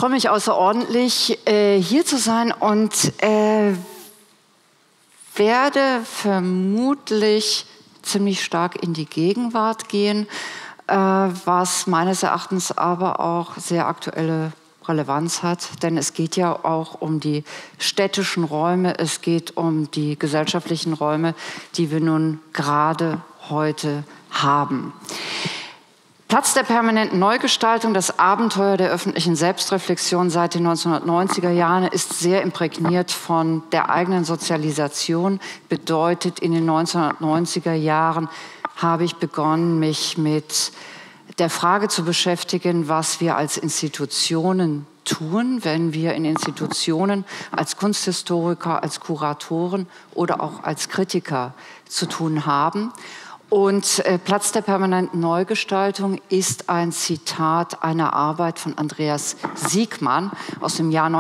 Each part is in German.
freue mich außerordentlich, hier zu sein und werde vermutlich ziemlich stark in die Gegenwart gehen, was meines Erachtens aber auch sehr aktuelle Relevanz hat, denn es geht ja auch um die städtischen Räume, es geht um die gesellschaftlichen Räume, die wir nun gerade heute haben. Platz der permanenten Neugestaltung, das Abenteuer der öffentlichen Selbstreflexion seit den 1990er Jahren ist sehr imprägniert von der eigenen Sozialisation. Bedeutet, in den 1990er Jahren habe ich begonnen, mich mit der Frage zu beschäftigen, was wir als Institutionen tun, wenn wir in Institutionen als Kunsthistoriker, als Kuratoren oder auch als Kritiker zu tun haben. Und Platz der permanenten Neugestaltung ist ein Zitat einer Arbeit von Andreas Siegmann aus dem Jahr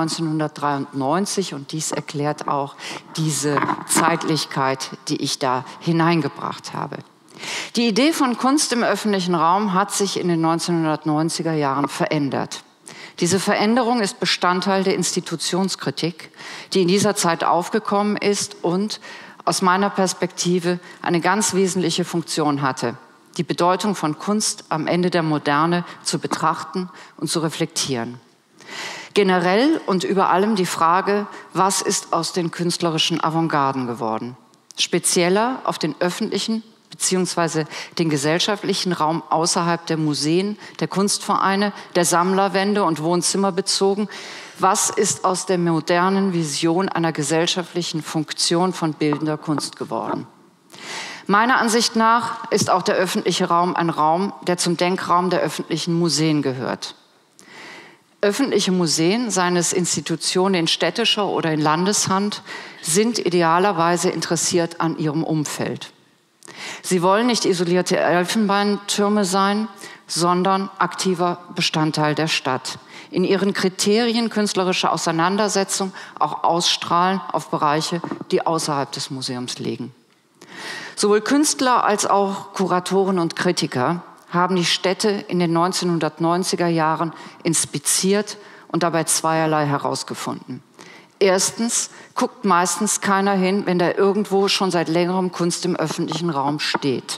1993. Und dies erklärt auch diese Zeitlichkeit, die ich da hineingebracht habe. Die Idee von Kunst im öffentlichen Raum hat sich in den 1990er Jahren verändert. Diese Veränderung ist Bestandteil der Institutionskritik, die in dieser Zeit aufgekommen ist und aus meiner Perspektive eine ganz wesentliche Funktion hatte, die Bedeutung von Kunst am Ende der Moderne zu betrachten und zu reflektieren. Generell und über allem die Frage, was ist aus den künstlerischen Avantgarden geworden? Spezieller auf den öffentlichen bzw. den gesellschaftlichen Raum außerhalb der Museen, der Kunstvereine, der Sammlerwände und Wohnzimmer bezogen. Was ist aus der modernen Vision einer gesellschaftlichen Funktion von bildender Kunst geworden? Meiner Ansicht nach ist auch der öffentliche Raum ein Raum, der zum Denkraum der öffentlichen Museen gehört. Öffentliche Museen, seien es Institutionen in städtischer oder in Landeshand, sind idealerweise interessiert an ihrem Umfeld. Sie wollen nicht isolierte Elfenbeintürme sein, sondern aktiver Bestandteil der Stadt. In ihren Kriterien künstlerische Auseinandersetzung auch ausstrahlen auf Bereiche, die außerhalb des Museums liegen. Sowohl Künstler als auch Kuratoren und Kritiker haben die Städte in den 1990er Jahren inspiziert und dabei zweierlei herausgefunden. Erstens guckt meistens keiner hin, wenn da irgendwo schon seit längerem Kunst im öffentlichen Raum steht.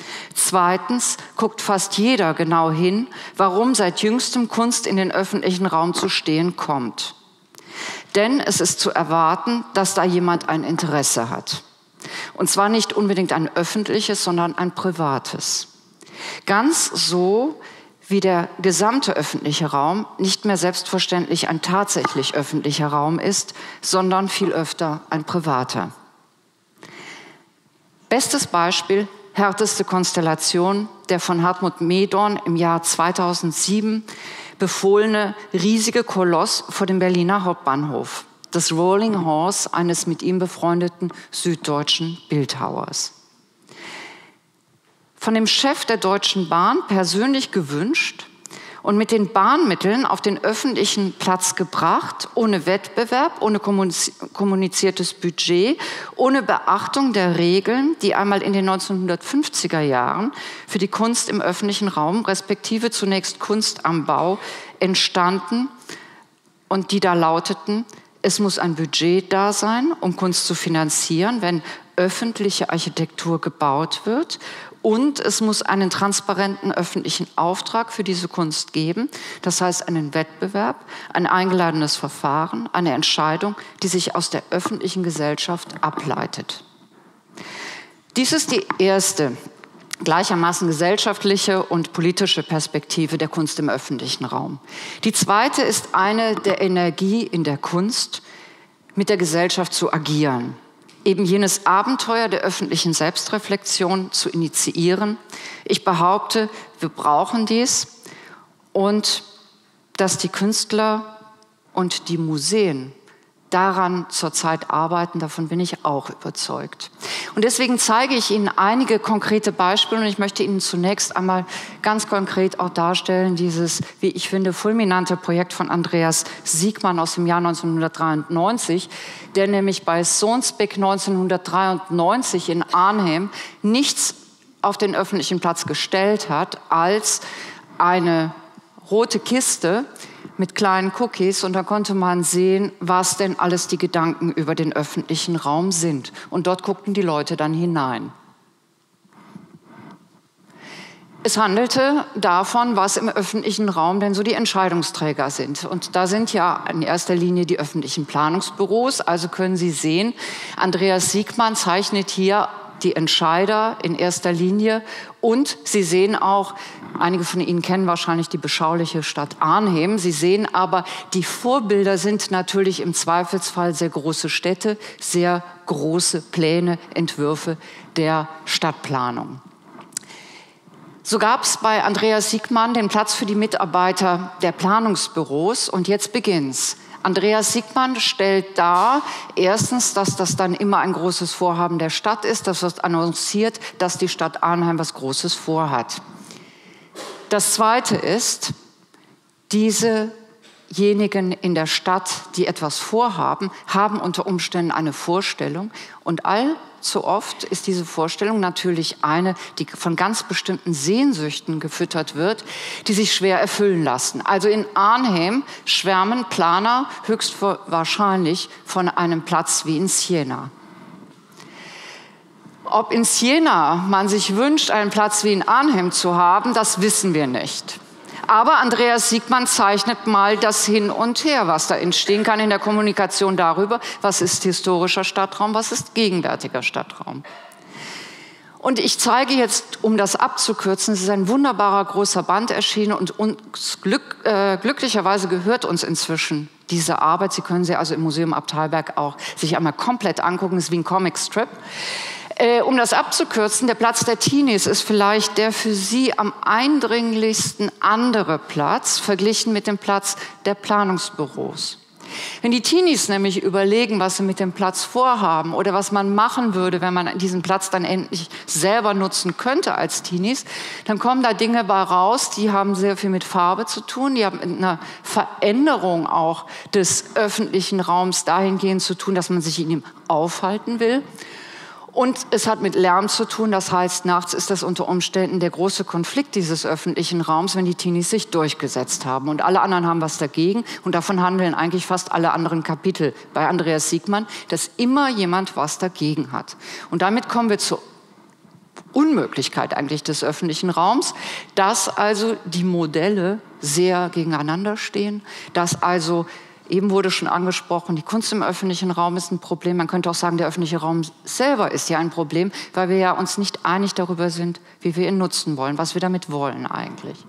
Zweitens guckt fast jeder genau hin, warum seit jüngstem Kunst in den öffentlichen Raum zu stehen kommt. Denn es ist zu erwarten, dass da jemand ein Interesse hat. Und zwar nicht unbedingt ein öffentliches, sondern ein privates. Ganz so wie der gesamte öffentliche Raum nicht mehr selbstverständlich ein tatsächlich öffentlicher Raum ist, sondern viel öfter ein privater. Bestes Beispiel: härteste Konstellation, der von Hartmut Medorn im Jahr 2007 befohlene riesige Koloss vor dem Berliner Hauptbahnhof, das Rolling Horse eines mit ihm befreundeten süddeutschen Bildhauers. Von dem Chef der Deutschen Bahn persönlich gewünscht und mit den Bahnmitteln auf den öffentlichen Platz gebracht, ohne Wettbewerb, ohne kommuniziertes Budget, ohne Beachtung der Regeln, die einmal in den 1950er Jahren für die Kunst im öffentlichen Raum, respektive zunächst Kunst am Bau, entstanden und die da lauteten: Es muss ein Budget da sein, um Kunst zu finanzieren, wenn öffentliche Architektur gebaut wird. Und es muss einen transparenten öffentlichen Auftrag für diese Kunst geben. Das heißt einen Wettbewerb, ein eingeladenes Verfahren, eine Entscheidung, die sich aus der öffentlichen Gesellschaft ableitet. Dies ist die erste gleichermaßen gesellschaftliche und politische Perspektive der Kunst im öffentlichen Raum. Die zweite ist eine der Energie in der Kunst, mit der Gesellschaft zu agieren. Eben jenes Abenteuer der öffentlichen Selbstreflexion zu initiieren. Ich behaupte, wir brauchen dies und dass die Künstler und die Museen daran zurzeit arbeiten, davon bin ich auch überzeugt. Und deswegen zeige ich Ihnen einige konkrete Beispiele und ich möchte Ihnen zunächst einmal ganz konkret auch darstellen, dieses, wie ich finde, fulminante Projekt von Andreas Siegmann aus dem Jahr 1993, der nämlich bei Sohnsbeek 1993 in Arnhem nichts auf den öffentlichen Platz gestellt hat als eine rote Kiste mit kleinen Cookies und da konnte man sehen, was denn alles die Gedanken über den öffentlichen Raum sind. Und dort guckten die Leute dann hinein. Es handelte davon, was im öffentlichen Raum denn so die Entscheidungsträger sind. Und da sind ja in erster Linie die öffentlichen Planungsbüros. Also können Sie sehen, Andreas Siegmann zeichnet hier die Entscheider in erster Linie. Und Sie sehen auch, einige von Ihnen kennen wahrscheinlich die beschauliche Stadt Arnhem. Sie sehen aber, die Vorbilder sind natürlich im Zweifelsfall sehr große Städte, sehr große Pläne, Entwürfe der Stadtplanung. So gab es bei Andreas Siegmann den Platz für die Mitarbeiter der Planungsbüros und jetzt beginnt's. Andreas Siegmann stellt dar, erstens, dass das dann immer ein großes Vorhaben der Stadt ist, das wird annonciert, dass die Stadt Arnhem was Großes vorhat. Das Zweite ist, diejenigen in der Stadt, die etwas vorhaben, haben unter Umständen eine Vorstellung und allzu oft ist diese Vorstellung natürlich eine, die von ganz bestimmten Sehnsüchten gefüttert wird, die sich schwer erfüllen lassen. Also in Arnhem schwärmen Planer höchstwahrscheinlich von einem Platz wie in Siena. Ob in Siena man sich wünscht, einen Platz wie in Arnhem zu haben, das wissen wir nicht. Aber Andreas Siegmann zeichnet mal das Hin und Her, was da entstehen kann in der Kommunikation darüber, was ist historischer Stadtraum, was ist gegenwärtiger Stadtraum. Und ich zeige jetzt, um das abzukürzen, es ist ein wunderbarer großer Band erschienen und glücklicherweise gehört uns inzwischen diese Arbeit. Sie können sie also im Museum Abteilberg auch sich einmal komplett angucken, es ist wie ein Comicstrip. Um das abzukürzen, der Platz der Teenies ist vielleicht der für Sie am eindringlichsten andere Platz, verglichen mit dem Platz der Planungsbüros. Wenn die Teenies nämlich überlegen, was sie mit dem Platz vorhaben oder was man machen würde, wenn man diesen Platz dann endlich selber nutzen könnte als Teenies, dann kommen da Dinge bei raus, die haben sehr viel mit Farbe zu tun, die haben mit einer Veränderung auch des öffentlichen Raums dahingehend zu tun, dass man sich in ihm aufhalten will. Und es hat mit Lärm zu tun, das heißt, nachts ist das unter Umständen der große Konflikt dieses öffentlichen Raums, wenn die Teenies sich durchgesetzt haben. Und alle anderen haben was dagegen und davon handeln eigentlich fast alle anderen Kapitel bei Andreas Siegmann, dass immer jemand was dagegen hat. Und damit kommen wir zur Unmöglichkeit eigentlich des öffentlichen Raums, dass also die Modelle sehr gegeneinander stehen, dass also eben wurde schon angesprochen, die Kunst im öffentlichen Raum ist ein Problem. Man könnte auch sagen, der öffentliche Raum selber ist ja ein Problem, weil wir ja uns nicht einig darüber sind, wie wir ihn nutzen wollen, was wir damit wollen eigentlich.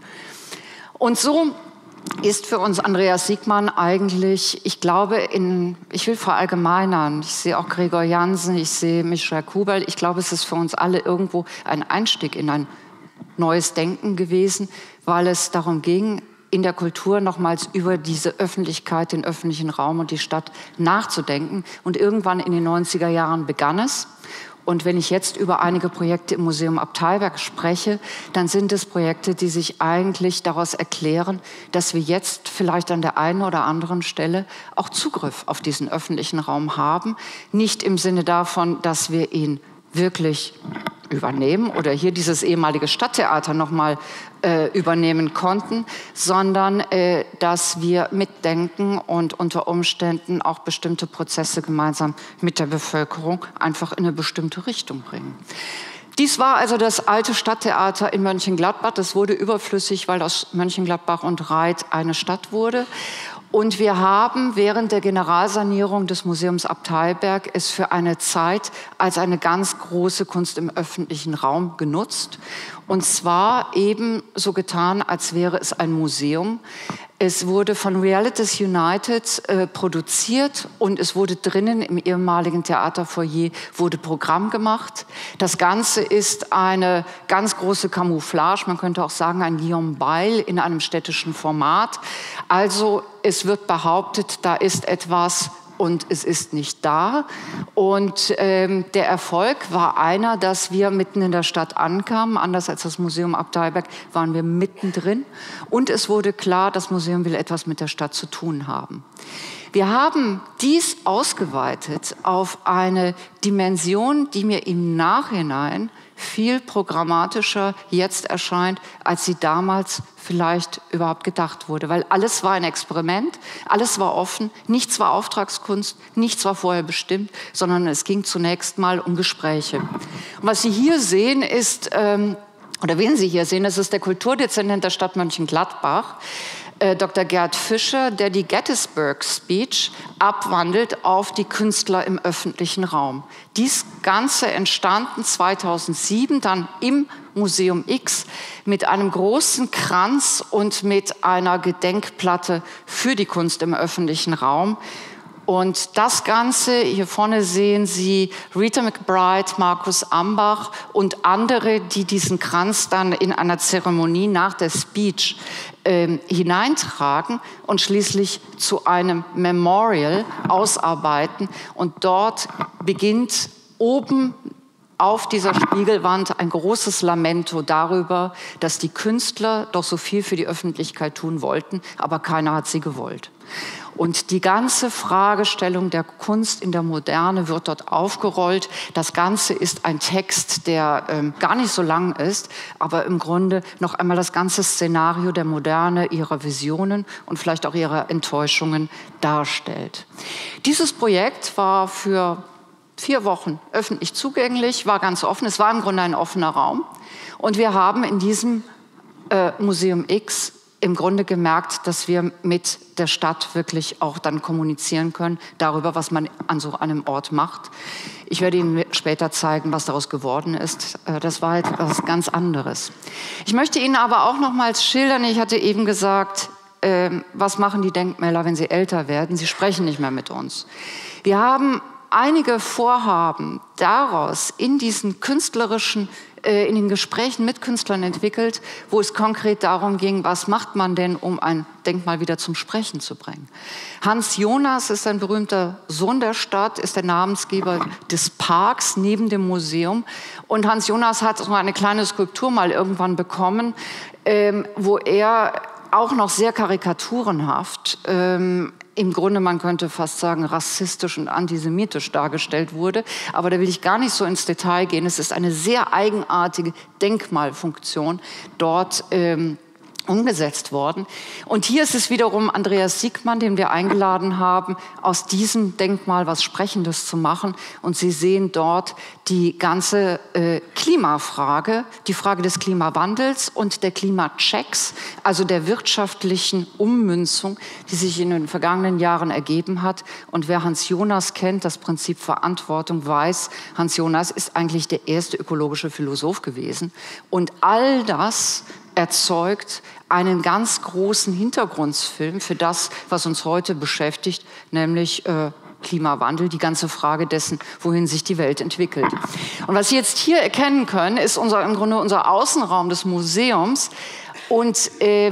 Und so ist für uns Andreas Siegmann eigentlich, ich glaube, ich will verallgemeinern, ich sehe auch Gregor Jansen, ich sehe Michael Kubel, ich glaube, es ist für uns alle irgendwo ein Einstieg in ein neues Denken gewesen, weil es darum ging, in der Kultur nochmals über diese Öffentlichkeit, den öffentlichen Raum und die Stadt nachzudenken. Und irgendwann in den 90er Jahren begann es. Und wenn ich jetzt über einige Projekte im Museum Abteilberg spreche, dann sind es Projekte, die sich eigentlich daraus erklären, dass wir jetzt vielleicht an der einen oder anderen Stelle auch Zugriff auf diesen öffentlichen Raum haben. Nicht im Sinne davon, dass wir ihn wirklich übernehmen oder hier dieses ehemalige Stadttheater nochmal übernehmen konnten, sondern dass wir mitdenken und unter Umständen auch bestimmte Prozesse gemeinsam mit der Bevölkerung einfach in eine bestimmte Richtung bringen. Dies war also das alte Stadttheater in Mönchengladbach. Das wurde überflüssig, weil aus Mönchengladbach und Reit eine Stadt wurde. Und wir haben während der Generalsanierung des Museums Abteilberg es für eine Zeit als eine ganz große Kunst im öffentlichen Raum genutzt. Und zwar eben so getan, als wäre es ein Museum. Es wurde von Realities United produziert und es wurde drinnen im ehemaligen Theaterfoyer wurde Programm gemacht. Das Ganze ist eine ganz große Camouflage, man könnte auch sagen ein Guillaume Beil in einem städtischen Format. Also es wird behauptet, da ist etwas und es ist nicht da. Und der Erfolg war einer, dass wir mitten in der Stadt ankamen. Anders als das Museum Abteilberg waren wir mittendrin. Und es wurde klar, das Museum will etwas mit der Stadt zu tun haben. Wir haben dies ausgeweitet auf eine Dimension, die mir im Nachhinein viel programmatischer jetzt erscheint, als sie damals vielleicht überhaupt gedacht wurde. Weil alles war ein Experiment, alles war offen, nichts war Auftragskunst, nichts war vorher bestimmt, sondern es ging zunächst mal um Gespräche. Und was Sie hier sehen ist, oder wen Sie hier sehen, das ist der Kulturdezernent der Stadt Mönchengladbach, Dr. Gerd Fischer, der die Gettysburg Speech abwandelt auf die Künstler im öffentlichen Raum. Dies Ganze entstanden 2007 dann im Museum X mit einem großen Kranz und mit einer Gedenkplatte für die Kunst im öffentlichen Raum. Und das Ganze, hier vorne sehen Sie Rita McBride, Markus Ambach und andere, die diesen Kranz dann in einer Zeremonie nach der Speech hineintragen und schließlich zu einem Memorial ausarbeiten. Und dort beginnt oben auf dieser Spiegelwand ein großes Lamento darüber, dass die Künstler doch so viel für die Öffentlichkeit tun wollten, aber keiner hat sie gewollt. Und die ganze Fragestellung der Kunst in der Moderne wird dort aufgerollt. Das Ganze ist ein Text, der gar nicht so lang ist, aber im Grunde noch einmal das ganze Szenario der Moderne, ihrer Visionen und vielleicht auch ihrer Enttäuschungen darstellt. Dieses Projekt war für 4 Wochen öffentlich zugänglich, war ganz offen. Es war im Grunde ein offener Raum. Und wir haben in diesem Museum X im Grunde gemerkt, dass wir mit der Stadt wirklich auch dann kommunizieren können darüber, was man an so einem Ort macht. Ich werde Ihnen später zeigen, was daraus geworden ist. Das war etwas ganz anderes. Ich möchte Ihnen aber auch nochmals schildern, ich hatte eben gesagt, was machen die Denkmäler, wenn sie älter werden? Sie sprechen nicht mehr mit uns. Wir haben einige Vorhaben daraus in diesen künstlerischen in den Gesprächen mit Künstlern entwickelt, wo es konkret darum ging, was macht man denn, um ein Denkmal wieder zum Sprechen zu bringen. Hans Jonas ist ein berühmter Sohn der Stadt, ist der Namensgeber des Parks neben dem Museum. Und Hans Jonas hat so eine kleine Skulptur mal irgendwann bekommen, wo er auch noch sehr karikaturenhaft im Grunde, man könnte fast sagen, rassistisch und antisemitisch dargestellt wurde. Aber da will ich gar nicht so ins Detail gehen. Es ist eine sehr eigenartige Denkmalfunktion dort umgesetzt worden. Und hier ist es wiederum Andreas Siegmann, den wir eingeladen haben, aus diesem Denkmal was Sprechendes zu machen. Und Sie sehen dort die ganze Klimafrage, die Frage des Klimawandels und der Klimachecks, also der wirtschaftlichen Ummünzung, die sich in den vergangenen Jahren ergeben hat. Und wer Hans Jonas kennt, das Prinzip Verantwortung, weiß, Hans Jonas ist eigentlich der erste ökologische Philosoph gewesen. Und all das erzeugt einen ganz großen Hintergrundfilm für das, was uns heute beschäftigt, nämlich Klimawandel, die ganze Frage dessen, wohin sich die Welt entwickelt. Und was Sie jetzt hier erkennen können, ist im Grunde unser Außenraum des Museums. Und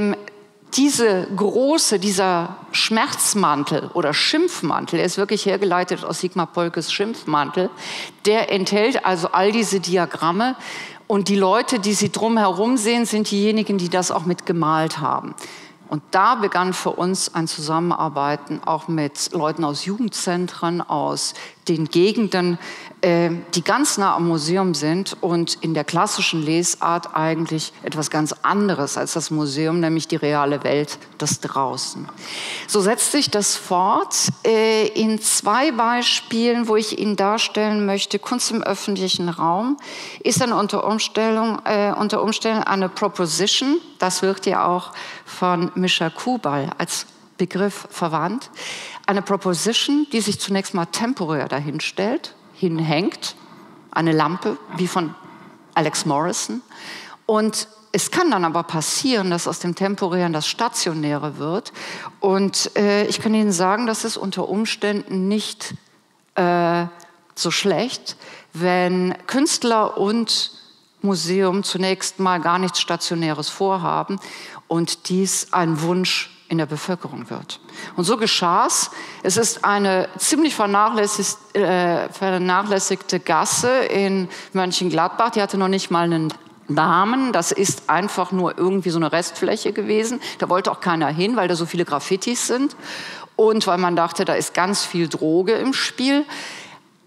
dieser Schmerzmantel oder Schimpfmantel, er ist wirklich hergeleitet aus Sigmar Polkes Schimpfmantel, der enthält also all diese Diagramme. Und die Leute, die Sie drumherum sehen, sind diejenigen, die das auch mitgemalt haben. Und da begann für uns ein Zusammenarbeiten auch mit Leuten aus Jugendzentren, aus den Gegenden, die ganz nah am Museum sind und in der klassischen Lesart eigentlich etwas ganz anderes als das Museum, nämlich die reale Welt, das Draußen. So setzt sich das fort in 2 Beispielen, wo ich Ihnen darstellen möchte. Kunst im öffentlichen Raum ist dann unter Umständen eine Proposition, das wird ja auch von Mischa Kubal als Begriff verwandt, eine Proposition, die sich zunächst mal temporär dahinstellt, hinhängt, eine Lampe, wie von Alex Morrison. Und es kann dann aber passieren, dass aus dem Temporären das Stationäre wird. Und ich kann Ihnen sagen, das ist unter Umständen nicht so schlecht, wenn Künstler und Museum zunächst mal gar nichts Stationäres vorhaben und dies ein Wunsch in der Bevölkerung wird. Und so geschah es. Es ist eine ziemlich vernachlässigte Gasse in Mönchengladbach. Die hatte noch nicht mal einen Namen. Das ist einfach nur irgendwie so eine Restfläche gewesen. Da wollte auch keiner hin, weil da so viele Graffitis sind und weil man dachte, da ist ganz viel Droge im Spiel.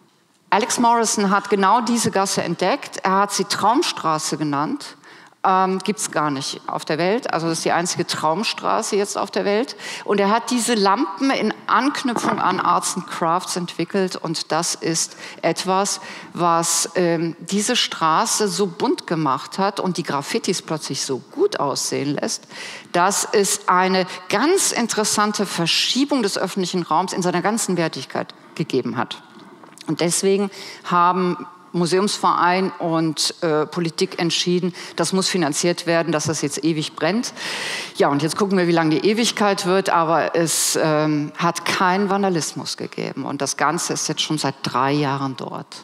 Alex Morrison hat genau diese Gasse entdeckt. Er hat sie Traumstraße genannt. Gibt es gar nicht auf der Welt. Also das ist die einzige Traumstraße jetzt auf der Welt. Und er hat diese Lampen in Anknüpfung an Arts and Crafts entwickelt. Und das ist etwas, was diese Straße so bunt gemacht hat und die Graffitis plötzlich so gut aussehen lässt, dass es eine ganz interessante Verschiebung des öffentlichen Raums in seiner ganzen Wertigkeit gegeben hat. Und deswegen haben Museumsverein und Politik entschieden, das muss finanziert werden, dass das jetzt ewig brennt. Ja, und jetzt gucken wir, wie lange die Ewigkeit wird, aber es hat keinen Vandalismus gegeben. Und das Ganze ist jetzt schon seit 3 Jahren dort.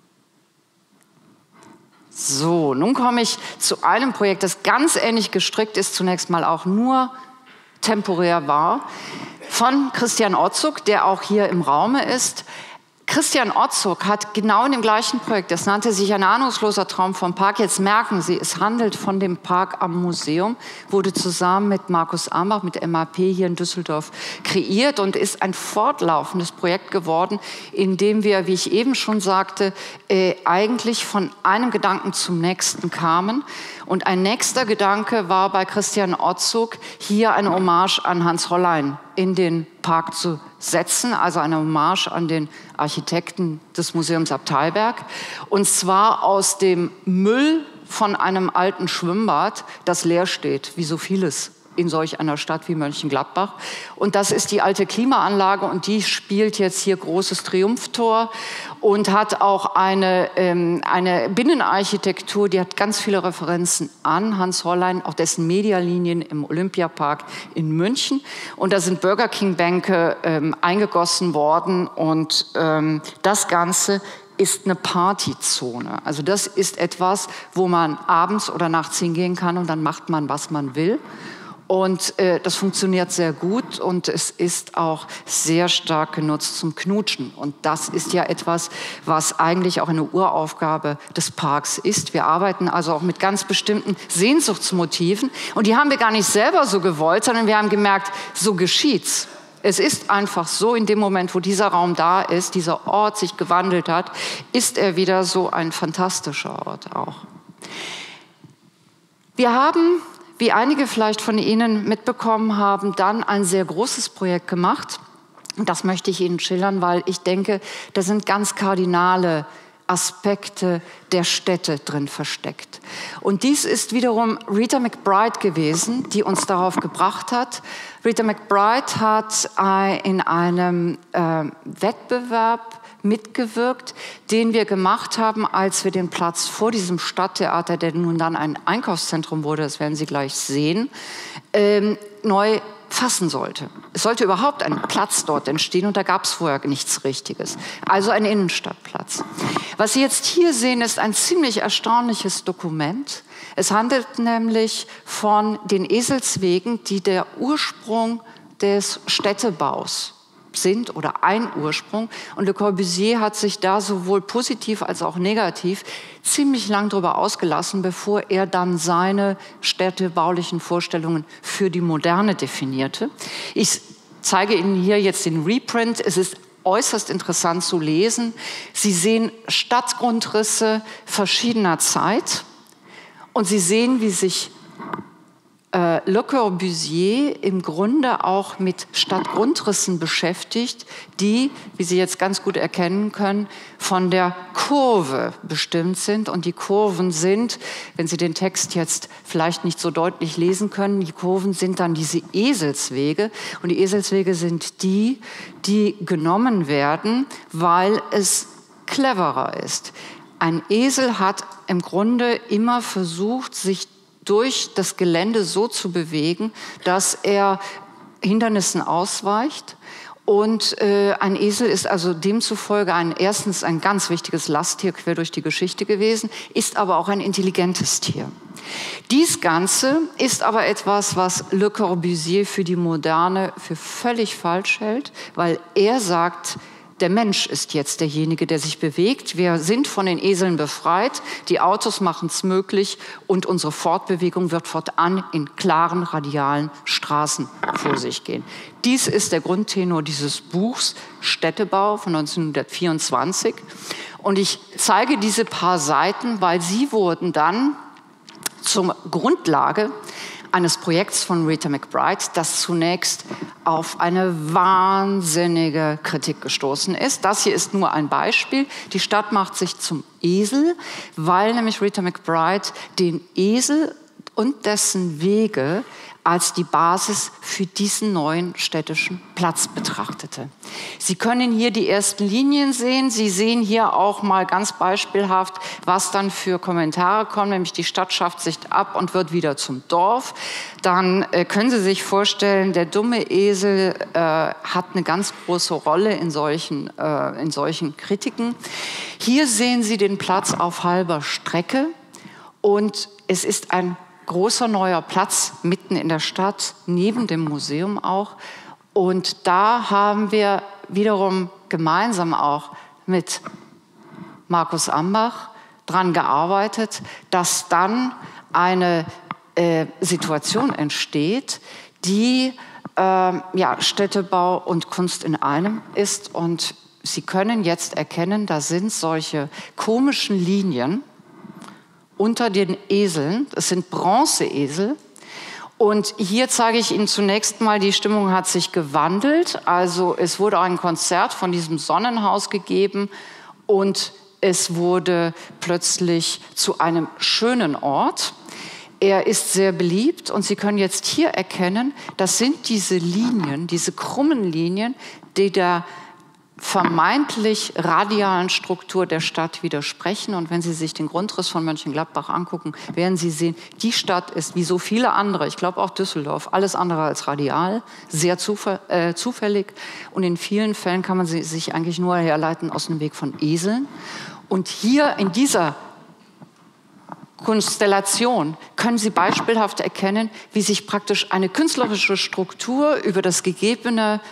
So, nun komme ich zu einem Projekt, das ganz ähnlich gestrickt ist, zunächst mal auch nur temporär war, von Christian Otzuk, der auch hier im Raume ist. Christian Otzuk hat genau in dem gleichen Projekt, das nannte sich ein ahnungsloser Traum vom Park. Jetzt merken Sie, es handelt von dem Park am Museum, wurde zusammen mit Markus Ambach, mit MAP hier in Düsseldorf kreiert und ist ein fortlaufendes Projekt geworden, in dem wir, wie ich eben schon sagte, eigentlich von einem Gedanken zum nächsten kamen. Und ein nächster Gedanke war bei Christian Otzuk, hier eine Hommage an Hans Hollein in den Park zu setzen, also eine Hommage an den Architekten des Museums Abteilberg. Und zwar aus dem Müll von einem alten Schwimmbad, das leer steht, wie so vieles in solch einer Stadt wie Mönchengladbach. Und das ist die alte Klimaanlage und die spielt jetzt hier großes Triumphtor und hat auch eine Binnenarchitektur, die hat ganz viele Referenzen an Hans Hollein, auch dessen Medialinien im Olympiapark in München. Und da sind Burger King Bänke eingegossen worden und das Ganze ist eine Partyzone. Also das ist etwas, wo man abends oder nachts hingehen kann und dann macht man, was man will. Und das funktioniert sehr gut und es ist auch sehr stark genutzt zum Knutschen. Und das ist ja etwas, was eigentlich auch eine Uraufgabe des Parks ist. Wir arbeiten also auch mit ganz bestimmten Sehnsuchtsmotiven. Und die haben wir gar nicht selber so gewollt, sondern wir haben gemerkt, so geschieht's. Es ist einfach so, in dem Moment, wo dieser Raum da ist, dieser Ort sich gewandelt hat, ist er wieder so ein fantastischer Ort auch. Wir haben, wie einige vielleicht von Ihnen mitbekommen haben, dann ein sehr großes Projekt gemacht. Und das möchte ich Ihnen schildern, weil ich denke, da sind ganz kardinale Aspekte der Städte drin versteckt. Und dies ist wiederum Rita McBride gewesen, die uns darauf gebracht hat. Rita McBride hat in einem Wettbewerb mitgewirkt, den wir gemacht haben, als wir den Platz vor diesem Stadttheater, der nun dann ein Einkaufszentrum wurde, das werden Sie gleich sehen, neu fassen sollte. Es sollte überhaupt ein Platz dort entstehen und da gab es vorher nichts Richtiges. Also ein Innenstadtplatz. Was Sie jetzt hier sehen, ist ein ziemlich erstaunliches Dokument. Es handelt nämlich von den Eselswegen, die der Ursprung des Städtebaus sind oder ein Ursprung. Und Le Corbusier hat sich da sowohl positiv als auch negativ ziemlich lang darüber ausgelassen, bevor er dann seine städtebaulichen Vorstellungen für die Moderne definierte. Ich zeige Ihnen hier jetzt den Reprint. Es ist äußerst interessant zu lesen. Sie sehen Stadtgrundrisse verschiedener Zeit und Sie sehen, wie sich Le Corbusier im Grunde auch mit Stadtgrundrissen beschäftigt, die, wie Sie jetzt ganz gut erkennen können, von der Kurve bestimmt sind. Und die Kurven sind, wenn Sie den Text jetzt vielleicht nicht so deutlich lesen können, die Kurven sind dann diese Eselswege. Und die Eselswege sind die, die genommen werden, weil es cleverer ist. Ein Esel hat im Grunde immer versucht, sich durch das Gelände so zu bewegen, dass er Hindernissen ausweicht. Und ein Esel ist also demzufolge erstens ein ganz wichtiges Lasttier quer durch die Geschichte gewesen, ist aber auch ein intelligentes Tier. Dies Ganze ist aber etwas, was Le Corbusier für die Moderne für völlig falsch hält, weil er sagt, der Mensch ist jetzt derjenige, der sich bewegt. Wir sind von den Eseln befreit. Die Autos machen es möglich und unsere Fortbewegung wird fortan in klaren, radialen Straßen vor sich gehen. Dies ist der Grundtenor dieses Buchs Städtebau von 1924. Und ich zeige diese paar Seiten, weil sie wurden dann zur Grundlage eines Projekts von Rita McBride, das zunächst auf eine wahnsinnige Kritik gestoßen ist. Das hier ist nur ein Beispiel. Die Stadt macht sich zum Esel, weil nämlich Rita McBride den Esel und dessen Wege als die Basis für diesen neuen städtischen Platz betrachtete. Sie können hier die ersten Linien sehen. Sie sehen hier auch mal ganz beispielhaft, was dann für Kommentare kommen, nämlich die Stadt schafft sich ab und wird wieder zum Dorf. Dann können Sie sich vorstellen, der dumme Esel hat eine ganz große Rolle in solchen Kritiken. Hier sehen Sie den Platz auf halber Strecke und es ist ein großer neuer Platz mitten in der Stadt, neben dem Museum auch. Und da haben wir wiederum gemeinsam auch mit Markus Ambach daran gearbeitet, dass dann eine Situation entsteht, die Städtebau und Kunst in einem ist. Und Sie können jetzt erkennen, da sind solche komischen Linien unter den Eseln. Das sind Bronzeesel. Und hier zeige ich Ihnen zunächst mal, die Stimmung hat sich gewandelt. Also es wurde ein Konzert von diesem Sonnenhaus gegeben und es wurde plötzlich zu einem schönen Ort. Er ist sehr beliebt und Sie können jetzt hier erkennen, das sind diese Linien, diese krummen Linien, die der vermeintlich radialen Struktur der Stadt widersprechen. Und wenn Sie sich den Grundriss von Mönchengladbach angucken, werden Sie sehen, die Stadt ist wie so viele andere, ich glaube auch Düsseldorf, alles andere als radial, sehr zufällig. Und in vielen Fällen kann man sie sich eigentlich nur herleiten aus dem Weg von Eseln. Und hier in dieser Konstellation können Sie beispielhaft erkennen, wie sich praktisch eine künstlerische Struktur über das Gegebene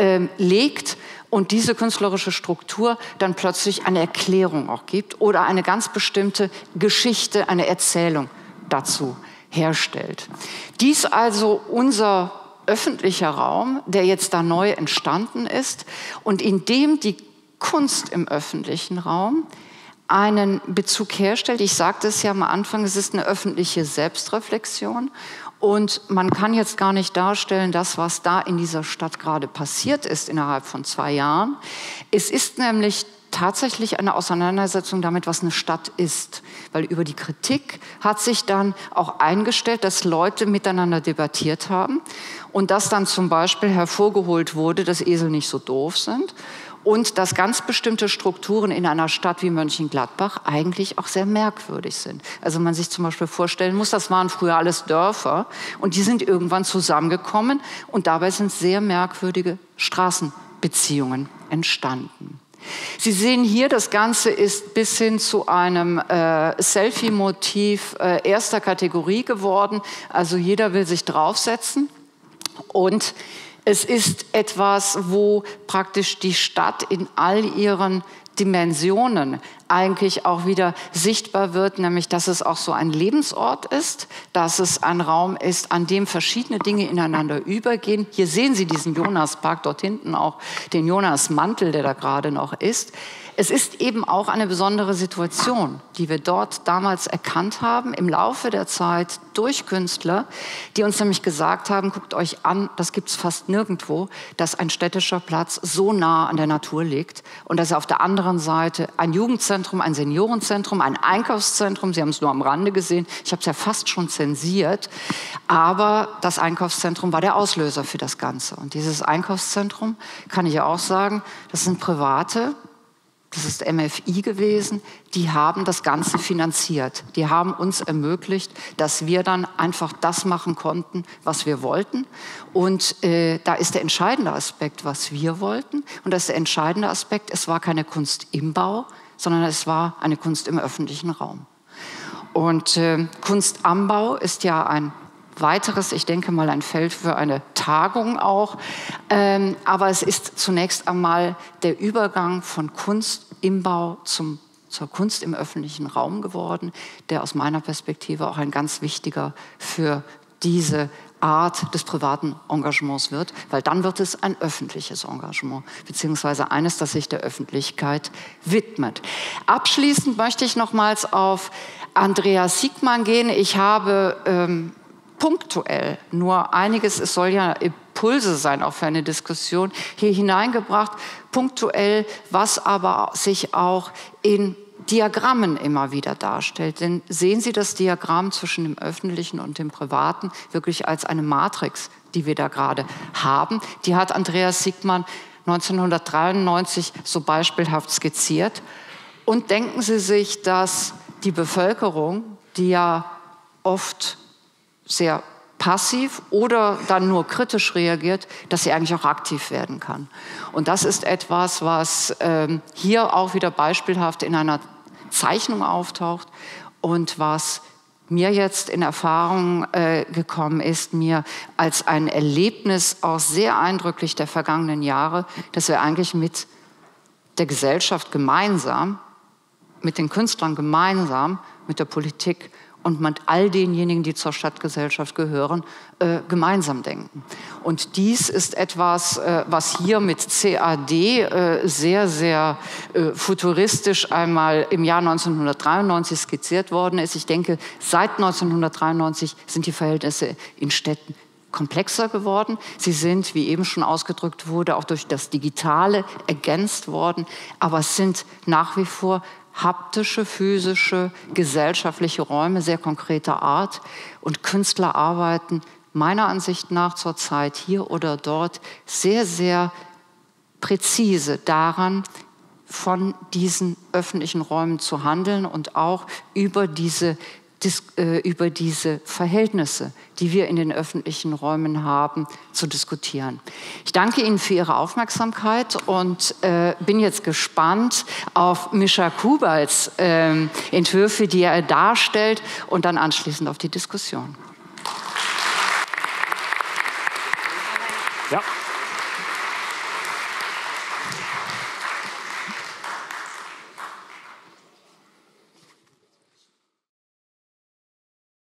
legt und diese künstlerische Struktur dann plötzlich eine Erklärung auch gibt oder eine ganz bestimmte Geschichte, eine Erzählung dazu herstellt. Dies also unser öffentlicher Raum, der jetzt da neu entstanden ist und in dem die Kunst im öffentlichen Raum einen Bezug herstellt. Ich sagte es ja am Anfang, es ist eine öffentliche Selbstreflexion. Und man kann jetzt gar nicht darstellen, das, was da in dieser Stadt gerade passiert ist innerhalb von 2 Jahren. Es ist nämlich tatsächlich eine Auseinandersetzung damit, was eine Stadt ist. Weil über die Kritik hat sich dann auch eingestellt, dass Leute miteinander debattiert haben und dass dann zum Beispiel hervorgeholt wurde, dass Esel nicht so doof sind. Und dass ganz bestimmte Strukturen in einer Stadt wie Mönchengladbach eigentlich auch sehr merkwürdig sind. Also man sich zum Beispiel vorstellen muss, das waren früher alles Dörfer und die sind irgendwann zusammengekommen und dabei sind sehr merkwürdige Straßenbeziehungen entstanden. Sie sehen hier, das Ganze ist bis hin zu einem Selfie-Motiv erster Kategorie geworden. Also jeder will sich draufsetzen und es ist etwas, wo praktisch die Stadt in all ihren Dimensionen eigentlich auch wieder sichtbar wird, nämlich dass es auch so ein Lebensort ist, dass es ein Raum ist, an dem verschiedene Dinge ineinander übergehen. Hier sehen Sie diesen Jonaspark, dort hinten auch den Jonasmantel, der da gerade noch ist. Es ist eben auch eine besondere Situation, die wir dort damals erkannt haben, im Laufe der Zeit durch Künstler, die uns nämlich gesagt haben, guckt euch an, das gibt es fast nirgendwo, dass ein städtischer Platz so nah an der Natur liegt und dass auf der anderen Seite ein Jugendzentrum, ein Seniorenzentrum, ein Einkaufszentrum, Sie haben es nur am Rande gesehen, ich habe es ja fast schon zensiert, aber das Einkaufszentrum war der Auslöser für das Ganze. Und dieses Einkaufszentrum, kann ich ja auch sagen, das sind Private, das ist MFI gewesen, die haben das Ganze finanziert. Die haben uns ermöglicht, dass wir dann einfach das machen konnten, was wir wollten. Und da ist der entscheidende Aspekt, was wir wollten. Und das ist der entscheidende Aspekt, es war keine Kunst im Bau, sondern es war eine Kunst im öffentlichen Raum. Und Kunst am Bau ist ja ein weiteres, ich denke mal, ein Feld für eine Tagung auch. Aber es ist zunächst einmal der Übergang von Kunst im Bau zur Kunst im öffentlichen Raum geworden, der aus meiner Perspektive auch ein ganz wichtiger für diese Art des privaten Engagements wird, weil dann wird es ein öffentliches Engagement, beziehungsweise eines, das sich der Öffentlichkeit widmet. Abschließend möchte ich nochmals auf Andreas Siegmann gehen. Ich habe punktuell nur einiges, es soll ja Impulse sein, auch für eine Diskussion, hier hineingebracht, punktuell, was aber sich auch in Diagrammen immer wieder darstellt. Denn sehen Sie das Diagramm zwischen dem Öffentlichen und dem Privaten wirklich als eine Matrix, die wir da gerade haben. Die hat Andreas Siegmann 1993 so beispielhaft skizziert. Und denken Sie sich, dass die Bevölkerung, die ja oft sehr passiv oder dann nur kritisch reagiert, dass sie eigentlich auch aktiv werden kann. Und das ist etwas, was hier auch wieder beispielhaft in einer Zeichnung auftaucht und was mir jetzt in Erfahrung gekommen ist, mir als ein Erlebnis auch sehr eindrücklich der vergangenen Jahre, dass wir eigentlich mit der Gesellschaft gemeinsam, mit den Künstlern gemeinsam, mit der Politik und mit all denjenigen, die zur Stadtgesellschaft gehören, gemeinsam denken. Und dies ist etwas, was hier mit CAD sehr, sehr futuristisch einmal im Jahr 1993 skizziert worden ist. Ich denke, seit 1993 sind die Verhältnisse in Städten komplexer geworden. Sie sind, wie eben schon ausgedrückt wurde, auch durch das Digitale ergänzt worden. Aber es sind nach wie vor haptische, physische, gesellschaftliche Räume sehr konkreter Art. Und Künstler arbeiten meiner Ansicht nach zurzeit hier oder dort sehr, sehr präzise daran, von diesen öffentlichen Räumen zu handeln und auch über diese Verhältnisse, die wir in den öffentlichen Räumen haben, zu diskutieren. Ich danke Ihnen für Ihre Aufmerksamkeit und bin jetzt gespannt auf Mischa Kubals Entwürfe, die er darstellt, und dann anschließend auf die Diskussion. Ja.